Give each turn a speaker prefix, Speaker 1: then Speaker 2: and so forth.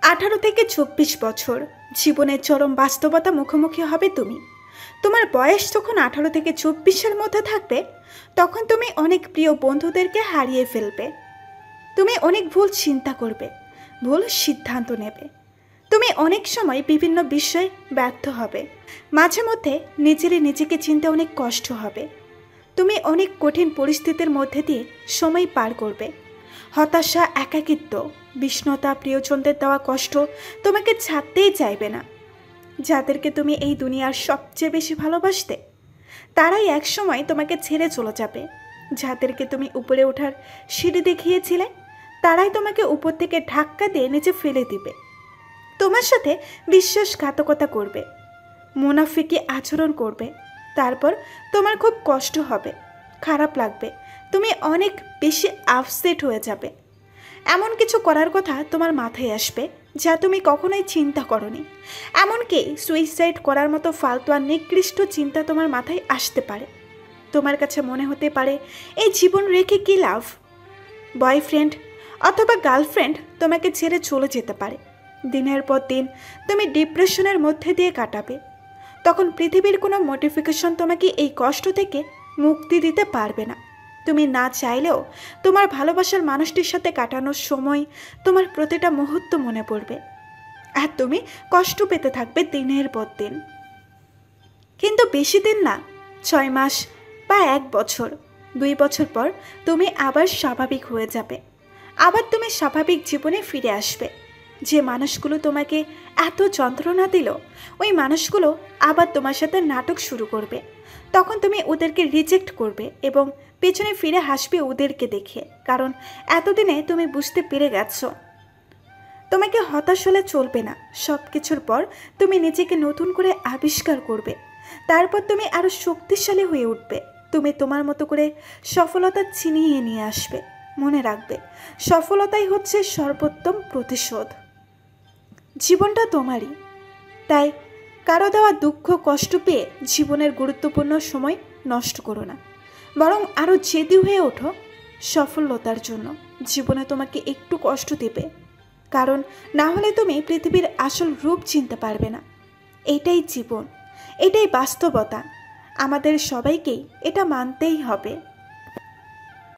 Speaker 1: 18 থেকে 24 বছর জীবনের চরম বাস্তবতা মুখোমুখি হবে তুমি। তোমার বয়স যখন 18 থেকে 24-এর মধ্যে থাকবে, তখন তুমি অনেক প্রিয় বন্ধুদেরকে হারিয়ে ফেলবে। তুমি অনেক ভুল চিন্তা করবে, ভুল সিদ্ধান্ত নেবে। তুমি অনেক সময় বিভিন্ন বিষয়ে ব্যর্থ হবে। মাঝে মধ্যে নিজেকে চিনতে অনেক কষ্ট হবে। তুমি অনেক কঠিন পরিস্থিতির মধ্যে দিয়ে সময় পার করবে। হতাশা, একাকিত্ব, বিষণ্ণতা, প্রিয়জনদের দেওয়া কষ্ট তোমাকে ছাড়তেই চাইবে না। যাদেরকে তুমি এই দুনিয়ার সবচেয়ে বেশি ভালোবাসতে, তারাই একসময় তোমাকে ছেড়ে চলে যাবে। যাদেরকে তুমি উপরে ওঠার সিঁড়ি দেখিয়েছিলে, তারাই তোমাকে উপর থেকে ধাক্কা দিয়ে নিচে ফেলে দিবে। তোমার সাথে বিশ্বাসঘাতকতা করবে, মুনাফিকি আচরণ করবে। তারপর তোমার খুব কষ্ট হবে, খারাপ লাগবে, তুমি অনেক বেশি আপসেট হয়ে যাবে। এমন কিছু করার কথা তোমার মাথায় আসবে যা তুমি কখনোই চিন্তা করনি। এমনকি সুইসাইড করার মতো ফালতু আর নিকৃষ্ট চিন্তা তোমার মাথায় আসতে পারে। তোমার কাছে মনে হতে পারে এই জীবন রেখে কী লাভ। বয়ফ্রেন্ড অথবা গার্লফ্রেন্ড তোমাকে ছেড়ে চলে যেতে পারে। দিনের পর দিন তুমি ডিপ্রেশনের মধ্যে দিয়ে কাটাবে। তখন পৃথিবীর কোনো মোটিফিকেশন তোমাকে এই কষ্ট থেকে মুক্তি দিতে পারবে না। তুমি না চাইলেও তোমার ভালোবাসার মানুষটির সাথে কাটানোর সময় তোমার প্রতিটা মুহূর্ত মনে পড়বে, আর তুমি কষ্ট পেতে থাকবে দিনের পর দিন। কিন্তু বেশি দিন না, 6 মাস বা 1 বছর, 2 বছর পর তুমি আবার স্বাভাবিক হয়ে যাবে। আবার তুমি স্বাভাবিক জীবনে ফিরে আসবে। যে মানুষগুলো তোমাকে এত যন্ত্রণা দিল, ওই মানুষগুলো আবার তোমার সাথে নাটক শুরু করবে। তখন তুমি ওদেরকে রিজেক্ট করবে এবং পেছনে ফিরে হাসবে ওদেরকে দেখে, কারণ এতদিনে তুমি বুঝতে পেরে গেছো তোমাকে হতাশ হলে চলবে না। সব কিছুর পর তুমি নিজেকে নতুন করে আবিষ্কার করবে। তারপর তুমি আরও শক্তিশালী হয়ে উঠবে। তুমি তোমার মতো করে সফলতা ছিনিয়ে নিয়ে আসবে। মনে রাখবে, সফলতাই হচ্ছে সর্বোত্তম প্রতিশোধ। জীবনটা তোমারই, তাই কারো দেওয়া দুঃখ কষ্ট পেয়ে জীবনের গুরুত্বপূর্ণ সময় নষ্ট করো না, বরং আরও জেদি হয়ে ওঠো সফলতার জন্য। জীবনে তোমাকে একটু কষ্ট দেবে, কারণ না হলে তুমি পৃথিবীর আসল রূপ চিনতে পারবে না। এটাই জীবন, এটাই বাস্তবতা। আমাদের সবাইকেই এটা মানতেই হবে।